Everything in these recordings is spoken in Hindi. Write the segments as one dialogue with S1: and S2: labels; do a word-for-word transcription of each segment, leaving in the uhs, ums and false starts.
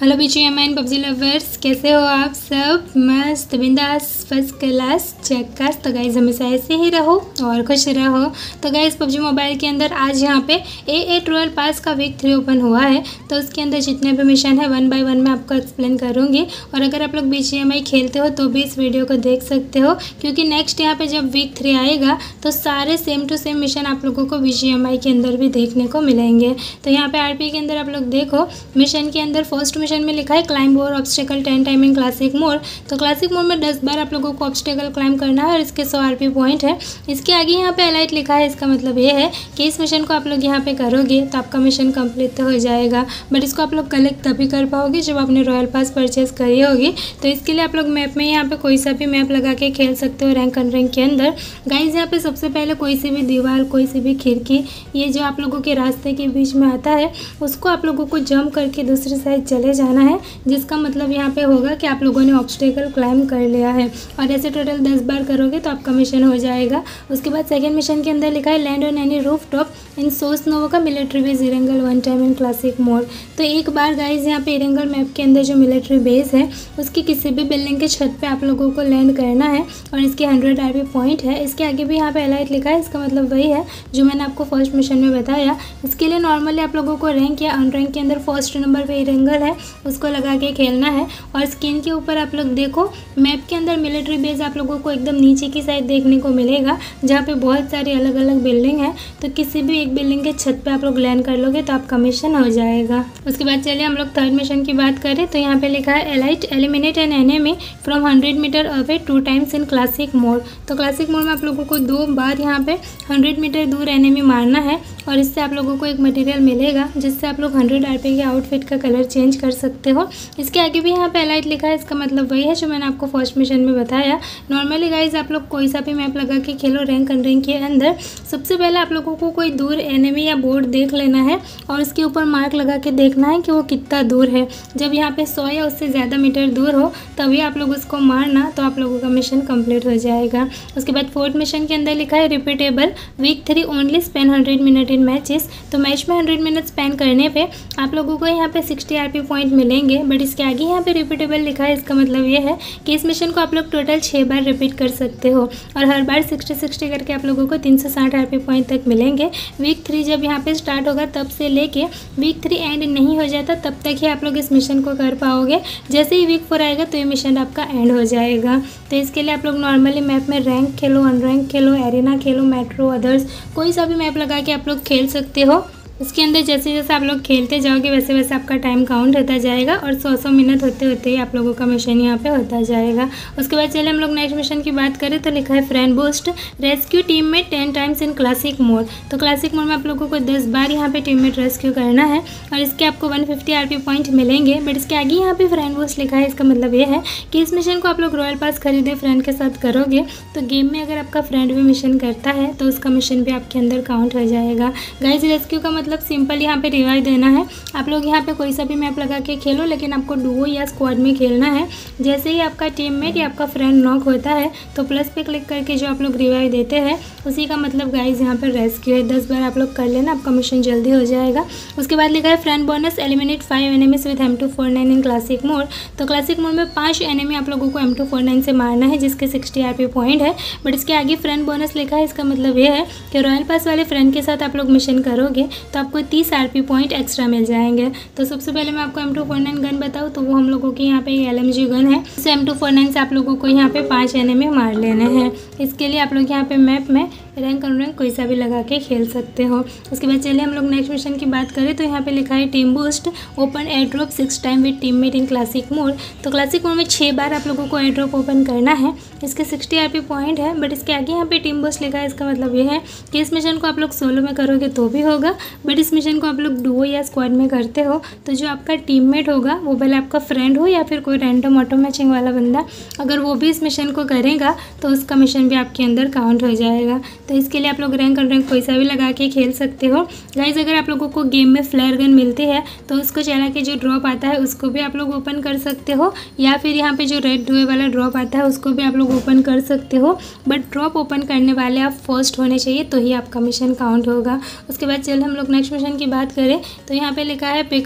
S1: हेलो बीजीएमआई पबजी लवर्स, कैसे हो आप सब? मस्त बिंदास फर्स्ट क्लास चक्कास। तो गाइज़ हमेशा ऐसे ही रहो और खुश रहो। तो गाइज़ पबजी मोबाइल के अंदर आज यहाँ पे ए ए ट्वेल्व पास का वीक थ्री ओपन हुआ है। तो उसके अंदर जितने भी मिशन है वन बाय वन मैं आपको एक्सप्लेन करूँगी। और अगर आप लोग बीजीएमआई खेलते हो तो भी इस वीडियो को देख सकते हो, क्योंकि नेक्स्ट यहाँ पर जब वीक थ्री आएगा तो सारे सेम टू सेम मिशन आप लोगों को बीजीएमआई के अंदर भी देखने को मिलेंगे। तो यहाँ पे आरपी के अंदर आप लोग देखो, मिशन के अंदर फर्स्ट मिशन में लिखा है climb over obstacle ten time in classic mode. तो क्लासिक मोड में दस बार आप लोगों को ऑब्स्टेकल क्लाइंब करना है और इसके सौ आरपी पॉइंट है। इसके आगे यहाँ पे एलाइट लिखा है, इसका मतलब ये है कि इस मिशन को आप लोग यहाँ पे करोगे तो आपका मिशन कंप्लीट तो हो जाएगा, बट इसको आप लोग कलेक्ट तभी कर पाओगे जब आपने रॉयल पास परचेज करी होगी। तो इसके लिए आप लोग मैप में यहाँ पे कोई सा भी मैप लगा के खेल सकते हो रैंक अनरैंक के अंदर। गाइज यहाँ पे सबसे पहले कोई सी भी दीवार, कोई सी भी खिड़की, ये जो आप लोगों के रास्ते के बीच में आता है उसको आप लोगों को जंप करके दूसरी साइड चले जाना है, जिसका मतलब यहाँ पे होगा कि आप लोगों ने ऑब्स्टेकल क्लाइंब कर लिया है। और ऐसे टोटल दस बार करोगे तो आपका मिशन हो जाएगा। उसके बाद सेकंड मिशन के अंदर लिखा है land on any rooftop in Sosnovka का military base Erangel one time in classic mode. तो एक बार गाइज यहाँ पे इरेंगल मैप के अंदर जो मिलिट्री बेस है उसकी किसी भी बिल्डिंग के छत पे आप लोगों को लैंड करना है और इसके हंड्रेड आरपी पॉइंट है। इसके आगे भी यहाँ पे एलाइट लिखा है, इसका मतलब वही है जो मैंने आपको फर्स्ट मिशन में बताया। इसके लिए नॉर्मली आप लोगों को रैंक या अनरैंक के अंदर फर्स्ट नंबर पे इरेंगल है उसको लगा के खेलना है। और स्क्रीन के ऊपर आप लोग देखो, मैप के अंदर मिलिट्री बेस आप लोगों को एकदम नीचे की साइड देखने को मिलेगा, जहाँ पे बहुत सारी अलग अलग बिल्डिंग है। तो किसी भी एक बिल्डिंग के छत पे आप लोग लैंड कर लोगे तो आपका मिशन हो जाएगा। उसके बाद चलिए हम लोग थर्ड मिशन की बात करें तो यहाँ पे लिखा है elite eliminate an enemy from hundred metre away two times in classic mode. तो क्लासिक मोड में आप लोगों को दो बार यहाँ पे हंड्रेड मीटर दूर एनिमी मारना है और इससे आप लोगों को एक मटेरियल मिलेगा जिससे आप लोग हंड्रेड आरपी के आउटफिट का कलर चेंज कर सकते हो। इसके आगे भी यहाँ पे एलाइट लिखा है, इसका मतलब वही है जो मैंने आपको फर्स्ट मिशन में बताया। नॉर्मली गाइज आप लोग कोई सा भी मैप लगा के खेलो रैंक अनरैंक के अंदर, सबसे पहले आप लोगों को कोई दूर एनिमी या बोर्ड देख लेना है और उसके ऊपर मार्क लगा के देखना है कि वो कितना दूर है। जब यहाँ पे सौ या उससे ज़्यादा मीटर दूर हो तभी आप लोग उसको मारना, तो आप लोगों का मिशन कंप्लीट हो जाएगा। उसके बाद फोर्थ मिशन के अंदर लिखा है repeatable week three only spend hundred minute in matches. तो मैच में हंड्रेड मिनट स्पेंड करने पे आप लोगों को यहाँ पे सिक्सटी आरपी पॉइंट मिलेंगे, बट इसके आगे यहाँ पे रिपीटेबल लिखा है। इसका मतलब ये है कि इस मिशन को आप लोग टोटल छः बार रिपीट कर सकते हो और हर बार सिक्सटी सिक्सटी करके आप लोगों को तीन सौ साठ आरपी पॉइंट तक मिलेंगे। वीक थ्री जब यहाँ पे स्टार्ट होगा तब से लेके वीक थ्री एंड नहीं हो जाता तब तक ही आप लोग इस मिशन को कर पाओगे। जैसे ही वीक फोर आएगा तो ये मिशन आपका एंड हो जाएगा। तो इसके लिए आप लोग नॉर्मली मैप में रैंक खेलो, अनरैंक खेलो, एरिना खेलो, मेट्रो, अदर्स, कोई सा भी मैप लगा के आप लोग खेल सकते हो। इसके अंदर जैसे जैसे आप लोग खेलते जाओगे वैसे वैसे आपका टाइम काउंट होता जाएगा और सौ सौ मिनट होते होते ही आप लोगों का मिशन यहाँ पे होता जाएगा। उसके बाद चलिए हम लोग नेक्स्ट मिशन की बात करें तो लिखा है फ्रेंड बूस्ट रेस्क्यू टीम में ten times in classic mode. तो क्लासिक मोड में आप लोगों को दस बार यहाँ पे टीम में रेस्क्यू करना है और इसके आपको वन फिफ्टी आरपी पॉइंट मिलेंगे, बट इसके आगे यहाँ पे फ्रेंड बूस्ट लिखा है। इसका मतलब ये है कि इस मिशन को आप लोग रॉयल पास खरीदे फ्रेंड के साथ करोगे तो गेम में अगर आपका फ्रेंड भी मिशन करता है तो उसका मिशन भी आपके अंदर काउंट हो जाएगा। गाइज रेस्क्यू का मतलब सिंपल यहाँ पे रिवाइव देना है। आप लोग यहाँ पे कोई सा भी मैप लगा के खेलो, लेकिन आपको डुओ या स्क्वाड में खेलना है। जैसे ही आपका टीममेट या आपका फ्रेंड नॉक होता है तो प्लस पे क्लिक करके जो आप लोग रिवाइव देते हैं उसी का मतलब गाइज यहाँ पर रेस्क्यू है। दस बार आप लोग कर लेना, आपका मिशन जल्दी हो जाएगा। उसके बाद लिखा है friend bonus eliminate five enemies with M two four nine in classic mode. तो क्लासिक मोड में पाँच एनिमी आप लोगों को एम टू फोर नाइन से मारना है जिसके सिक्सटी आरपी पॉइंट है, बट इसके आगे फ्रेंड बोनस लिखा है। इसका मतलब ये है कि रॉयल पास वाले फ्रेंड के साथ आप लोग मिशन करोगे तो आपको तीस आरपी पॉइंट एक्स्ट्रा मिल जाएंगे। तो सबसे पहले मैं आपको M two four nine gun बताऊँ तो वो हम लोगों की यहाँ पे एल एम जी गन है। इस एम टू फोर नाइन से आप लोगों को यहाँ पे पाँच एनिमी मार लेने हैं। इसके लिए आप लोग यहाँ पे मैप में रैंक अनरैंक कोई सा भी लगा के खेल सकते हो। उसके बाद चलिए हम लोग नेक्स्ट मिशन की बात करें तो यहाँ पे लिखा है team boost open air drop six time with teammate in classic mode. तो क्लासिक मोड में छः बार आप लोगों को एयर ड्रॉप ओपन करना है। इसके सिक्सटी आरपी पॉइंट है, बट इसके आगे यहाँ पे टीम बूस्ट लिखा है। इसका मतलब ये है कि इस मिशन को आप लोग सोलो में करोगे तो भी होगा, बट इस मिशन को आप लोग डुओ या स्क्वाड में करते हो तो जो आपका टीममेट होगा वो भले आपका फ्रेंड हो या फिर कोई रैंडम ऑटो मैचिंग वाला बंदा, अगर वो भी इस मिशन को करेगा तो उसका मिशन भी आपके अंदर काउंट हो जाएगा। तो इसके लिए आप लोग रैंक अनरैंक कोई सा भी लगा के खेल सकते हो। गाइज अगर आप लोगों को गेम में फ्लेयर गन मिलती है तो उसको चला के जो ड्रॉप आता है उसको भी आप लोग ओपन कर सकते हो, या फिर यहाँ पे जो रेड धुएं वाला ड्रॉप आता है उसको भी आप लोग ओपन कर सकते हो। बट ड्रॉप ओपन करने वाले आप फर्स्ट होने चाहिए तो ही आपका मिशन काउंट होगा। उसके बाद चल हम लोग नेक्स्ट मिशन की बात करें तो यहाँ पे लिखा है pick up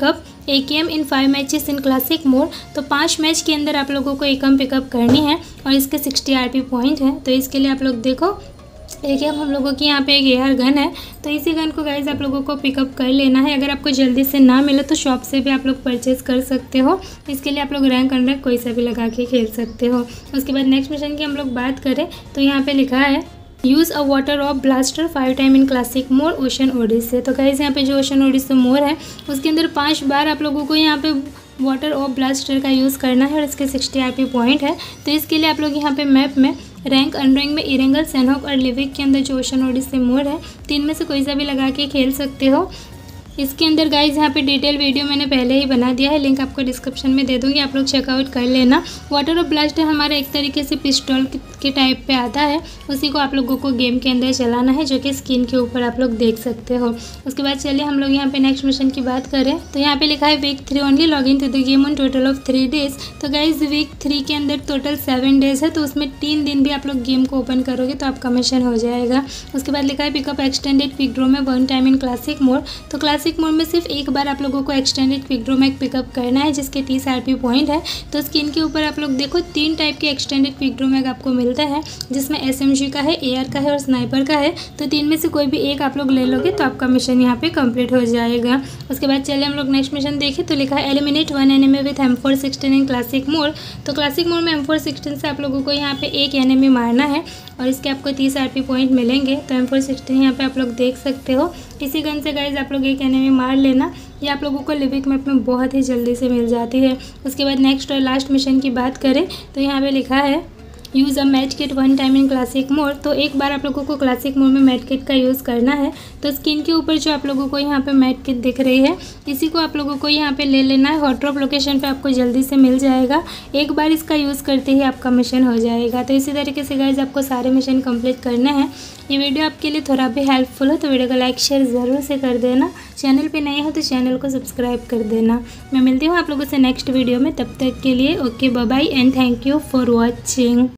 S1: A K M in five matches in classic mode. तो पाँच मैच के अंदर आप लोगों को एकम पिकअप करनी है और इसके सिक्सटी आर पी पॉइंट है। तो इसके लिए आप लोग देखो एक हम हम लोगों की यहाँ पे एक एयर गन है, तो इसी गन को गाइज आप लोगों को पिकअप कर लेना है। अगर आपको जल्दी से ना मिले तो शॉप से भी आप लोग परचेज़ कर सकते हो। इसके लिए आप लोग रैंक अंडर कोई सा भी लगा के खेल सकते हो। उसके बाद नेक्स्ट मिशन की हम लोग बात करें तो यहाँ पे लिखा है use a water of blaster five time in classic mode ocean odyssey. तो गाइज यहाँ पे जो ओशन ओडिसे मोड है उसके अंदर पाँच बार आप लोगों को यहाँ पे वाटर ऑफ ब्लास्टर का यूज़ करना है और इसके सिक्सटी आर पी पॉइंट है। तो इसके लिए आप लोग यहाँ पे मैप में रैंक अनरैंक में इरेंगल, सैनहॉक और लिविक के अंदर जो ओशन ओडिसे मोड है तीन में से कोई सा भी लगा के खेल सकते हो। इसके अंदर गाइज यहाँ पे डिटेल वीडियो मैंने पहले ही बना दिया है, लिंक आपको डिस्क्रिप्शन में दे दूँगी, आप लोग चेकआउट कर लेना। वाटर ऑफ ब्लास्टर हमारा एक तरीके से पिस्टल के टाइप पे आता है, उसी को आप लोगों को गेम के अंदर चलाना है, जो कि स्क्रीन के ऊपर आप लोग देख सकते हो। उसके बाद चलिए हम लोग यहाँ पे नेक्स्ट मिशन की बात करें तो यहाँ पे लिखा है week three only log in to the game on total of three days. तो गाइज वीक थ्री के अंदर टोटल सेवन डेज है, तो उसमें तीन दिन भी आप लोग गेम को ओपन करोगे तो आपका मिशन हो जाएगा। उसके बाद लिखा है पिकअप एक्सटेंडेड क्विक ड्रॉ में one time in classic mode. तो क्लासिक मोड में सिर्फ एक बार आप लोगों को एक्सटेंडेड क्विक ड्रॉ में पिकअप करना है, जिसके तीस आर पी पॉइंट है। तो स्क्रीन के ऊपर आप लोग देखो तीन टाइप के एक्सटेंडेड क्विक ड्रॉ मैग आपको मिलता है, जिसमें एस एम जी का है, ए आर का है और स्नाइपर का है। तो तीन में से कोई भी एक आप लोग ले लोगे तो आपका मिशन यहाँ पे कंप्लीट हो जाएगा। उसके बाद चलिए हम लोग नेक्स्ट मिशन देखें तो लिखा है eliminate one enemy with M four sixteen in classic mode. तो क्लासिक मोड में एम फोर सिक्सटीन से आप लोगों को यहाँ पे एक एनिमी मारना है और इसके आपको तीस आर पी पॉइंट मिलेंगे। तो एम फोर सिक्सटीन यहाँ पे आप लोग देख सकते हो। इसी गन से गाइज आप लोग एक एनिमी मार लेना, ये आप लोगों को लिविक मैप में बहुत ही जल्दी से मिल जाती है। उसके बाद नेक्स्ट और लास्ट मिशन की बात करें तो यहाँ पे लिखा है use a match kit one time in classic mode. तो एक बार आप लोगों को क्लासिक मोड में मैच किट का यूज़ करना है। तो स्क्रीन के ऊपर जो आप लोगों को यहाँ पे मैच किट दिख रही है, इसी को आप लोगों को यहाँ पे ले लेना है। हॉट ड्रॉप लोकेशन पे आपको जल्दी से मिल जाएगा, एक बार इसका यूज़ करते ही आपका मिशन हो जाएगा। तो इसी तरीके से गाइज आपको सारे मिशन कंप्लीट करने हैं। ये वीडियो आपके लिए थोड़ा भी हेल्पफुल हो तो वीडियो को लाइक शेयर ज़रूर से कर देना। चैनल पे नए हो तो चैनल को सब्सक्राइब कर देना। मैं मिलती हूँ आप लोगों से नेक्स्ट वीडियो में, तब तक के लिए okay bye bye and thank you for watching.